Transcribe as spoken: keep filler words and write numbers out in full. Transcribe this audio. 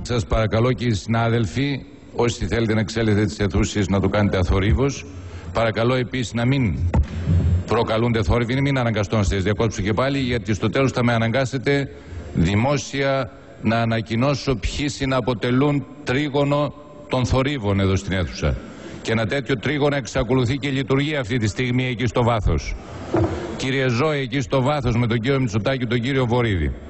σας παρακαλώ και οι συνάδελφοι, όσοι θέλετε να εξέλθετε τις αιθούσεις, να το κάνετε αθορύβως. Παρακαλώ επίσης να μην προκαλούνται θόρυβοι, μην αναγκαστώ να σας διακόψω και πάλι, γιατί στο τέλος θα με αναγκάσετε δημόσια να ανακοινώσω ποιοι συναποτελούν τρίγωνο των θορύβων εδώ στην αίθουσα. Και ένα τέτοιο τρίγωνο εξακολουθεί και λειτουργεί αυτή τη στιγμή εκεί στο βάθος. Κύριε Ζώη, εκεί στο βάθος με τον κύριο Μητσοτάκη και τον κύριο Βορίδη.